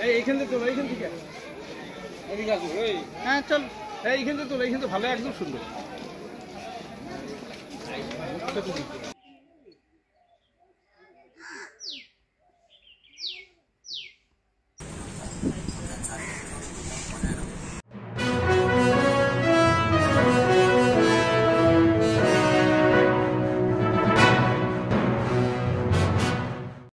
এইখান থেকে তোলো, এইখান থেকে হ্যাঁ চল, এইখান থেকে তোলো, এইখান থেকে ভালো, একদম সুন্দর।